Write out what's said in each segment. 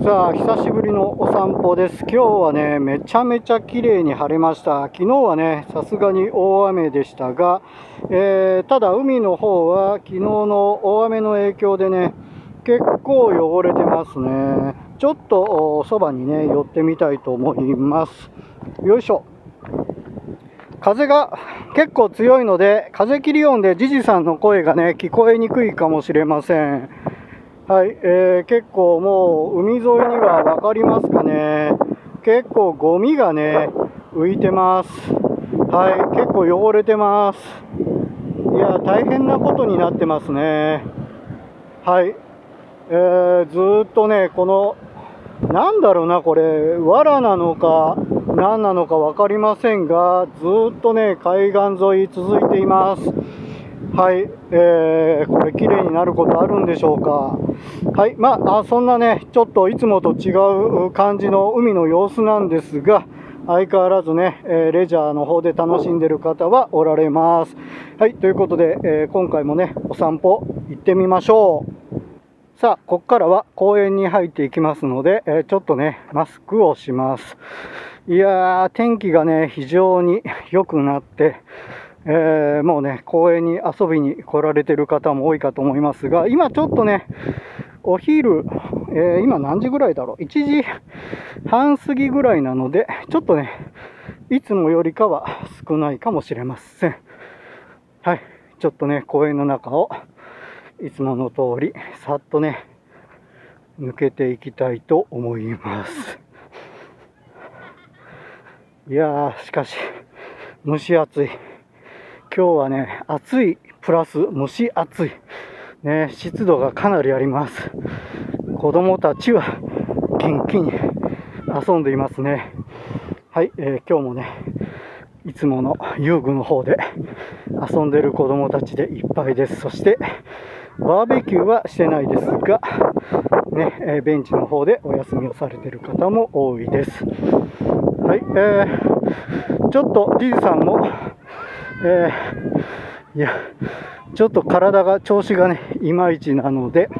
さあ、久しぶりのお散歩です。今日はね、めちゃめちゃ綺麗に晴れました。昨日はね、さすがに大雨でしたが、ただ海の方は昨日の大雨の影響でね、結構汚れてますね。ちょっとそばにね、寄ってみたいと思います。よいしょ。風が結構強いので、風切り音でジジさんの声がね、聞こえにくいかもしれません。はい、結構もう海沿いには分かりますかね、結構ゴミがね浮いてます。はい、結構汚れてます。いや、大変なことになってますね。はい、ずーっとね、このなんだろうな、これ藁なのか何なのか分かりませんが、ずーっとね海岸沿い続いています。はい、これ綺麗になることあるんでしょうか。はい、そんなね、ちょっといつもと違う感じの海の様子なんですが、相変わらずね、レジャーの方で楽しんでる方はおられます。はい、ということで、今回もね、お散歩行ってみましょう。さあ、ここからは公園に入っていきますので、ちょっとね、マスクをします。いやー、天気がね、非常に良くなって、もうね、公園に遊びに来られてる方も多いかと思いますが、今ちょっとね、お昼、今何時ぐらいだろう、1時半過ぎぐらいなので、ちょっとね、いつもよりかは少ないかもしれません。はい、ちょっとね、公園の中をいつもの通り、さっとね、抜けていきたいと思います。いやー、しかし、蒸し暑い。今日はね、暑いプラス蒸し暑い、ね、湿度がかなりあります。子供たちは元気に遊んでいますね。はい、今日もね、いつもの遊具の方で遊んでいる子供たちでいっぱいです。そしてバーベキューはしてないですが、ね、ベンチの方でお休みをされている方も多いです。はい、ちょっとじいさんもいや、ちょっと体が調子がねいまいちなので、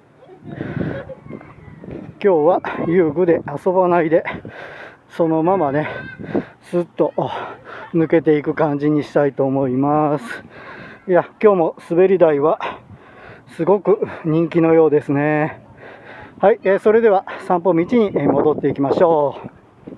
今日は遊具で遊ばないでそのままねスッと抜けていく感じにしたいと思います。いや、今日も滑り台はすごく人気のようですね。はい、それでは散歩道に戻っていきましょう。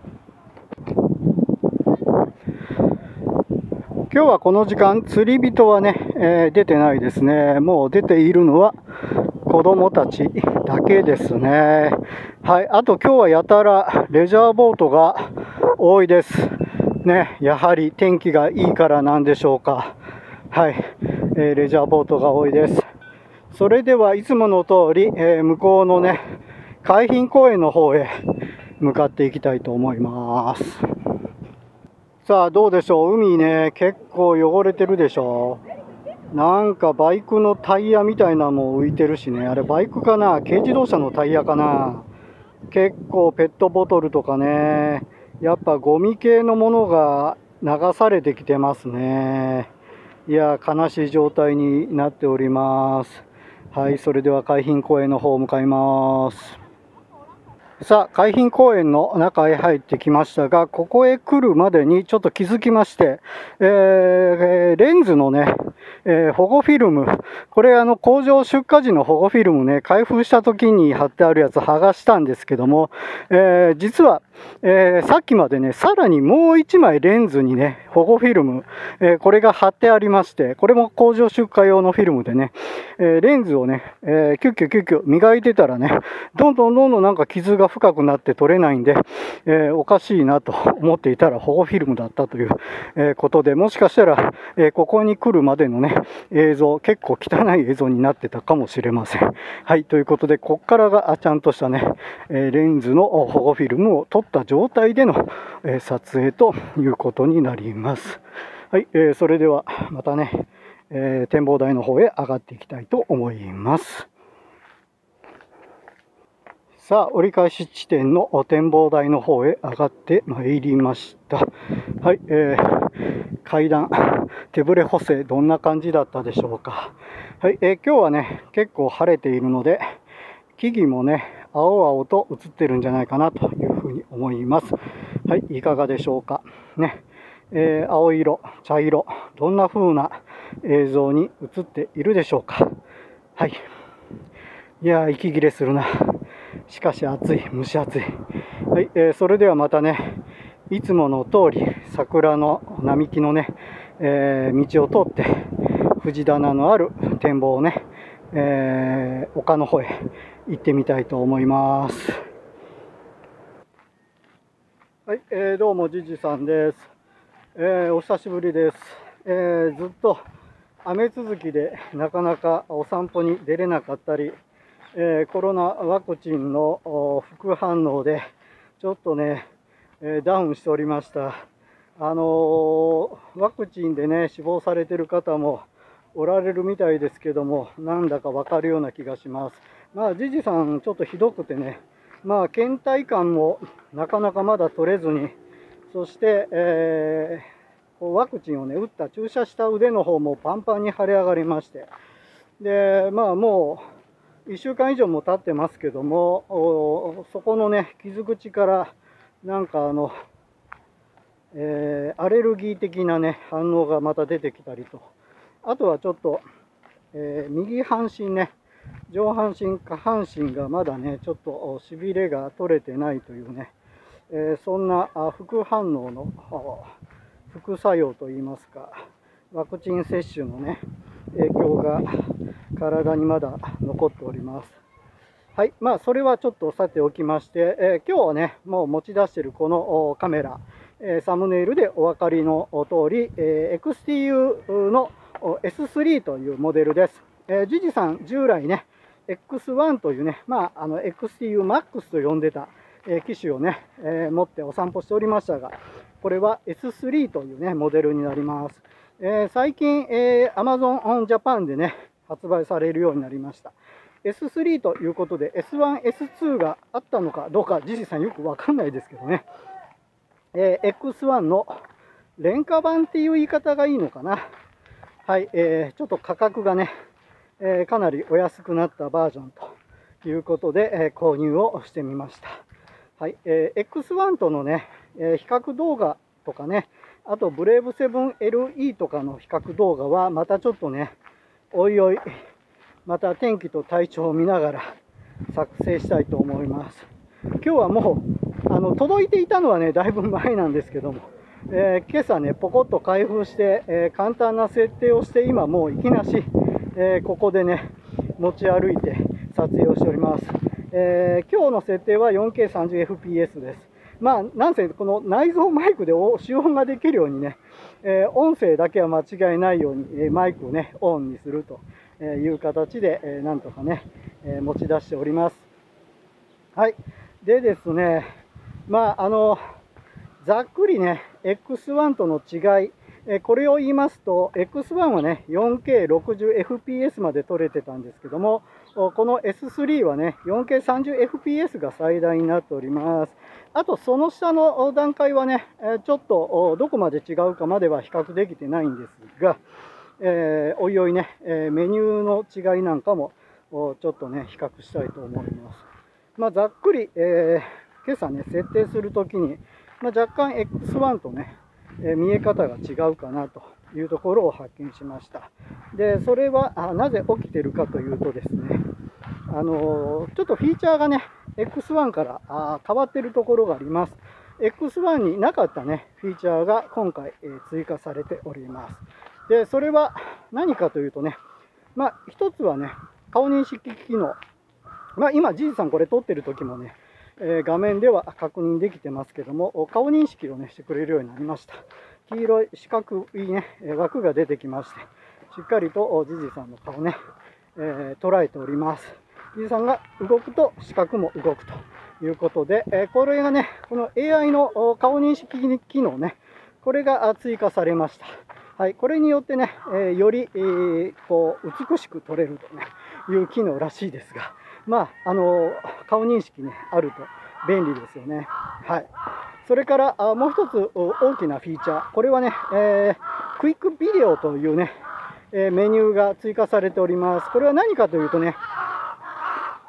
今日はこの時間、釣り人はね、出てないですね。もう出ているのは子供たちだけですね。はい、あと今日はやたらレジャーボートが多いですね。やはり天気がいいからなんでしょうか。はい、レジャーボートが多いです。それではいつもの通り、向こうのね海浜公園の方へ向かっていきたいと思います。さあ、どうでしょう。海ね、結構汚れてるでしょ。なんかバイクのタイヤみたいなのも浮いてるしね。あれバイクかな、軽自動車のタイヤかな。結構ペットボトルとかね、やっぱゴミ系のものが流されてきてますね。いや、悲しい状態になっております。はい、それでは海浜公園の方向かいます。さあ、海浜公園の中へ入ってきましたが、ここへ来るまでにちょっと気づきまして、レンズのね、保護フィルム、これ工場出荷時の保護フィルムね、開封した時に貼ってあるやつ剥がしたんですけども、実は、さっきまでね、さらにもう1枚レンズにね、保護フィルム、これが貼ってありまして、これも工場出荷用のフィルムでね、レンズをね、キュッキュッキュッキュ磨いてたらね、どんどんなんか傷が深くなって取れないんで、おかしいなと思っていたら保護フィルムだったという、ことで、もしかしたら、ここに来るまでのね映像、結構汚い映像になってたかもしれません。はい、ということで、ここからがちゃんとしたね、レンズの保護フィルムを取った状態での、撮影ということになります。はい、それではまたね、展望台の方へ上がっていきたいと思います。さあ、折り返し地点の展望台の方へ上がってまいりました。はい、階段、手ぶれ補正、どんな感じだったでしょうか。はい、今日はね、結構晴れているので、木々もね、 青々と映ってるんじゃないかなというふうに思います。はい、いかがでしょうかね。青色、茶色、どんな風な映像に映っているでしょうか。はい。いやー、息切れするな。しかし暑い、蒸し暑い。はい、それではまたね、いつもの通り桜の並木のね、道を通って藤棚のある展望をね、丘の方へ行ってみたいと思います。はい、どうもじじさんです。お久しぶりです。ずっと雨続きでなかなかお散歩に出れなかったり、コロナワクチンの副反応でちょっとね、ダウンしておりました。ワクチンでね死亡されてる方もおられるみたいですけども、なんだか分かるような気がします。まあじじさんちょっとひどくてね、まあ倦怠感もなかなかまだ取れずに、そして、ワクチンをね打った注射した腕の方もパンパンに腫れ上がりまして、でまあもう1週間以上も経ってますけども、そこのね傷口からなんかアレルギー的なね反応がまた出てきたりと、あとはちょっと、右半身ね、上半身下半身がまだねちょっとしびれが取れてないというね、そんな副反応の副作用といいますか、ワクチン接種のね影響が体にまだ残っております。はい、まあそれはちょっとさておきまして、今日はねもう持ち出しているこのカメラ、サムネイルでお分かりの通り、XTU の S3 というモデルです。じじさん従来ね X1 というね、まあ、XTU MAX と呼んでた機種をね、持ってお散歩しておりましたが、これは S3 というねモデルになります。最近、Amazon Japan でね発売されるようになりました。S3 ということで S1、S2 があったのかどうかじじさんよくわかんないですけどね、X1 の廉価版っていう言い方がいいのかな。はい、ちょっと価格がね、かなりお安くなったバージョンということで、購入をしてみました。はい、X1 とのね、比較動画とかね、あとブレイブ 7LE とかの比較動画はまたちょっとね、おいおいまた天気と体調を見ながら作成したいと思います。今日はもう届いていたのはねだいぶ前なんですけども、今朝ねポコッと開封して、簡単な設定をして、今もういきなし、ここでね持ち歩いて撮影をしております。今日の設定は 4K30fps です。まあなんせこの内蔵マイクで使用ができるようにね、音声だけは間違いないように、マイクをねオンにするという形で、なんとかね、持ち出しております。はい。でですね、まあざっくりね X1 との違い、これを言いますと X1 はね 4K60fps まで撮れてたんですけども、この S3 はね 4K30fps が最大になっております。あとその下の段階はねちょっとどこまで違うかまでは比較できてないんですが、おいおいねメニューの違いなんかもちょっとね比較したいと思います。まあ、ざっくり、今朝ね設定するときに、まあ、若干 X1 とね、見え方が違うかなというところを発見しました。でそれはなぜ起きているかというとですね、ちょっとフィーチャーがね X1 から変わっているところがあります。X1 になかったねフィーチャーが今回、追加されております。でそれは何かというとね、まあ一つはね顔認識機能、まあ、今じいさんこれ撮ってる時もね、画面では確認できてますけども、顔認識をねしてくれるようになりました。黄色い四角いね枠が出てきまして、しっかりとじじさんの顔ね、捉えております。じじさんが動くと四角も動くということで、これがねこの AI の顔認識機能ね、これが追加されました。はい、これによってね、より、こう美しく撮れると、ね、いう機能らしいですが、まあ顔認識ねあると便利ですよね。はい。それからもう一つ大きなフィーチャー、これはね、クイックビデオというね、メニューが追加されております。これは何かというとね、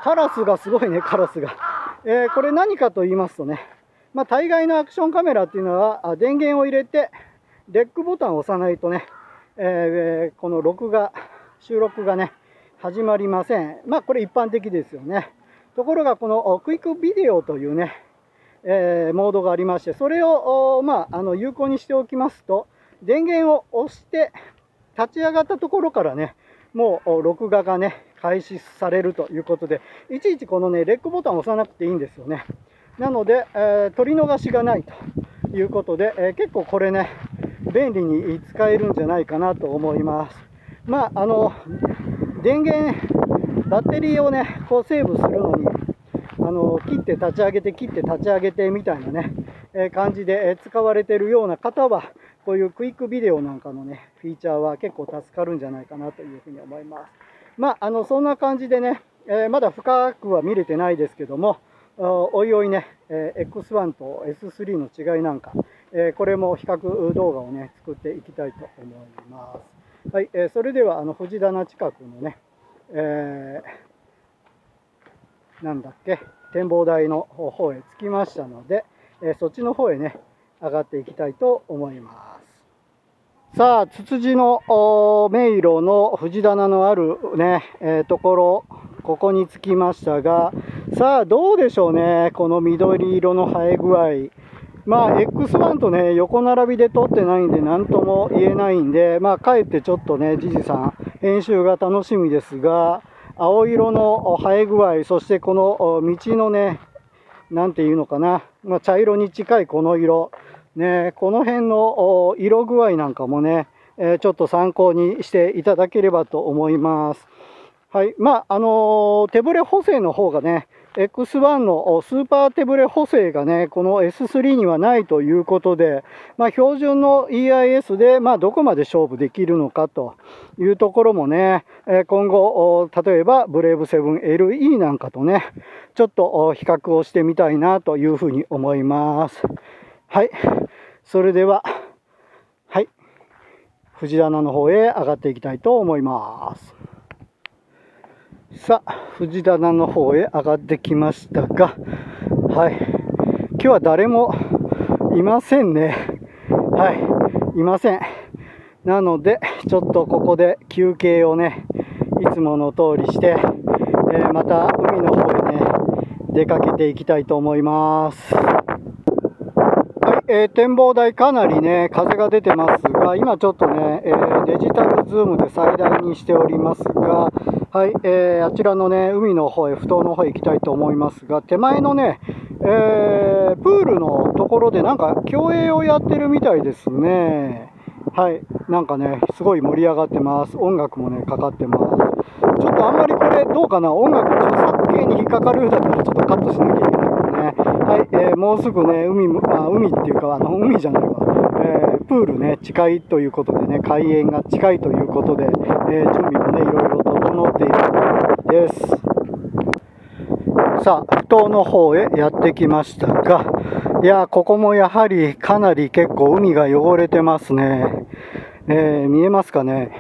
カラスがすごいね、カラスが。これ何かと言いますとね、大概のアクションカメラっていうのは、電源を入れて、レックボタンを押さないとね、この収録がね、始まりません。これ一般的ですよね。ところが、このクイックビデオというね、モードがありまして、それを、有効にしておきますと、電源を押して立ち上がったところからね、もう録画がね、開始されるということで、いちいちこのね、レックボタンを押さなくていいんですよね。なので、取り逃しがないということで、結構これね、便利に使えるんじゃないかなと思います。電源、バッテリーをね、こうセーブするのに、切って立ち上げて、切って立ち上げてみたいなね、感じで使われているような方は、こういうクイックビデオなんかのね、フィーチャーは結構助かるんじゃないかなというふうに思います。そんな感じでね、まだ深くは見れてないですけども、おいおいね、X1 と S3 の違いなんか、これも比較動画をね、作っていきたいと思います。はい、それでは藤棚近くのね、なんだっけ、展望台の方へ着きましたので、そっちの方へね、上がっていきたいと思います。さあ、ツツジの迷路の藤棚のあるね、ところ、ここに着きましたが、さあ、どうでしょうね、この緑色の生え具合。X1 とね、横並びで撮ってないんで、なんとも言えないんで、かえってちょっとね、じじさん、編集が楽しみですが、青色の生え具合、そしてこの道のね、なんていうのかな、茶色に近いこの色、ね、この辺の色具合なんかもね、ちょっと参考にしていただければと思います。はい、手ブレ補正の方がね、X1 のスーパー手ブレ補正がね、この S3 にはないということで、標準の EIS で、どこまで勝負できるのかというところもね、今後、例えばブレイブ 7LE なんかとね、ちょっと比較をしてみたいなというふうに思います。はい、それでは、はい、藤棚の方へ上がっていきたいと思います。さあ、藤棚の方へ上がってきましたが、はい、今日は誰もいませんね。はい、いません。なので、ちょっとここで休憩をね、いつもの通りして、また海の方へね、出かけていきたいと思います。はい、展望台かなりね、風が出てますが、今ちょっとね、デジタルズームで最大にしておりますが、はい、あちらのね、海の方へ、埠頭の方へ行きたいと思いますが、手前のね、プールのところでなんか競泳をやってるみたいですね。はい、なんかね、すごい盛り上がってます。音楽もね、かかってます。ちょっとあんまりこれ、どうかな、音楽著作権に引っかかるようだったら、ちょっとカットしなきゃいけないですね。はい、もうすぐね、海っていうか、海じゃないわ。プールね、近いということでね、開園が近いということで、準備もね、いろいろ整っているみたいです。さあ、埠頭の方へやってきましたが、いや、ここもやはりかなり結構海が汚れてますね。見えますかね。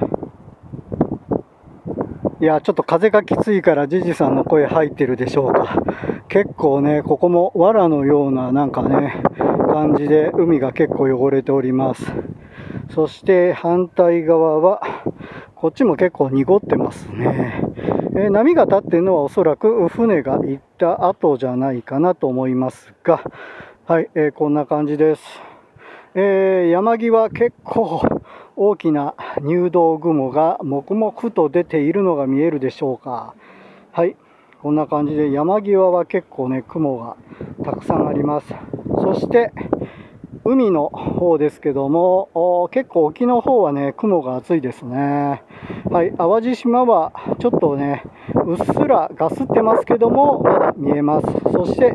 いや、ちょっと風がきついからじじさんの声入ってるでしょうか。結構ね、ここも藁のようななんかね、感じで海が結構汚れております。そして反対側は、こっちも結構濁ってますね。波が立っているのはおそらく船が行った後じゃないかなと思いますが、はい、こんな感じです。山際結構大きな入道雲が黙々と出ているのが見えるでしょうか。はい、こんな感じで山際は結構ね、雲がたくさんあります。そして海の方ですけども、結構沖の方はね、雲が厚いですね。はい、淡路島はちょっとね、うっすらガスってますけども、まだ見えます。そして、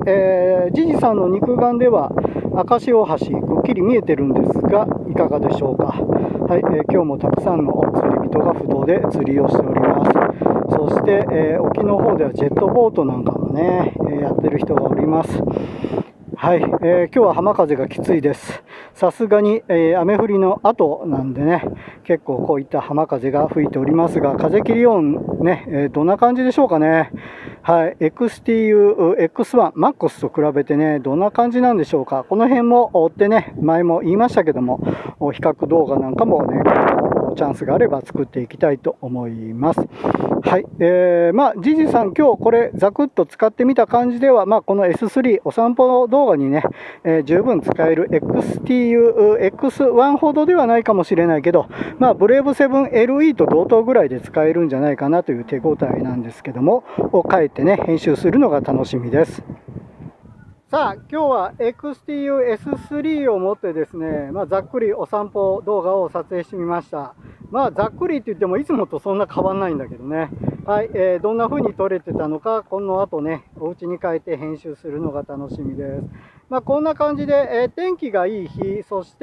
じじさんの肉眼では赤潮大橋、くっきり見えてるんですが、いかがでしょうか。はい、今日もたくさんの釣り人が埠頭で釣りをしております。そして、沖の方ではジェットボートなんかもね、やってる人がおります。 はい、今日は浜風がきついです。さすがに、雨降りの後なんでね、結構こういった浜風が吹いておりますが、風切り音ね、どんな感じでしょうかね。はい、XTU X1 MAX と比べてね、どんな感じなんでしょうか。この辺も追ってね、前も言いましたけども、比較動画なんかもね、チャンスがあれば作っていきたいと思います。はい、じじさん、今日これざくっと使ってみた感じでは、この S3 お散歩動画にね、十分使える XTU X1 ほどではないかもしれないけど、ブレイブ 7LE と同等ぐらいで使えるんじゃないかなという手応えなんですけども、帰ってね、編集するのが楽しみです。さあ、今日は XTU S3 を持ってですね、ざっくりお散歩動画を撮影してみました。ざっくりって言ってもいつもとそんな変わんないんだけどね。はい、どんな風に撮れてたのか、この後ね、お家に帰って編集するのが楽しみです。こんな感じで、天気がいい日、そして、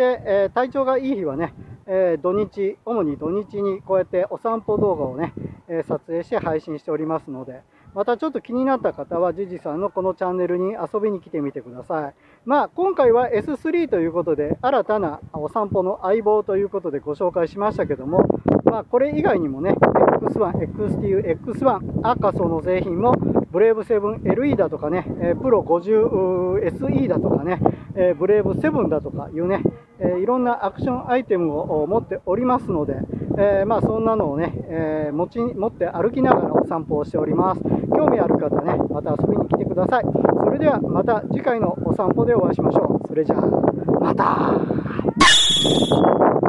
体調がいい日はね、土日、主に土日にこうやってお散歩動画をね、撮影して配信しておりますので、またちょっと気になった方は、じじさんのこのチャンネルに遊びに来てみてください。今回は S3 ということで、新たなお散歩の相棒ということでご紹介しましたけども、これ以外にもね、X1、XTU X1、アーカソの製品も、ブレイブ 7LE だとかね、プロ 50SE だとかね、ブレイブ7だとかいうね、いろんなアクションアイテムを持っておりますので、そんなのをね、持って歩きながらお散歩をしております。興味ある方ね、また遊びに来てください。それではまた次回のお散歩でお会いしましょう。それじゃあ、また。